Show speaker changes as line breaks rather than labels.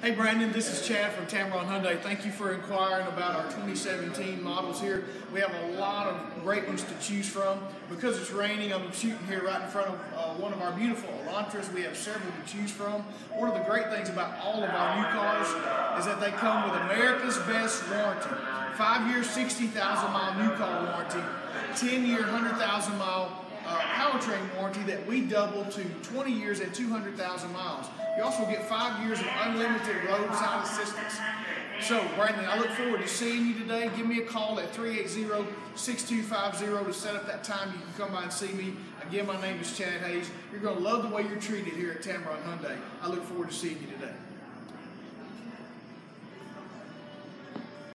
Hey Brandon, this is Chad from Tameron Hyundai. Thank you for inquiring about our 2017 models here. We have a lot of great ones to choose from. Because it's raining, I'm shooting here right in front of one of our beautiful Elantras. We have several to choose from. One of the great things about all of our new cars is that they come with America's best warranty. 5-year, 60,000 mile new car warranty, 10-year, 100,000 mile powertrain warranty that we double to 20 years and 200,000 miles. You also get 5 years of unlimited roadside assistance. So, Brandon, I look forward to seeing you today. Give me a call at 380-6250 to set up that time you can come by and see me. Again, my name is Chad Hayes. You're going to love the way you're treated here at Tameron Hyundai. I look forward to seeing you today.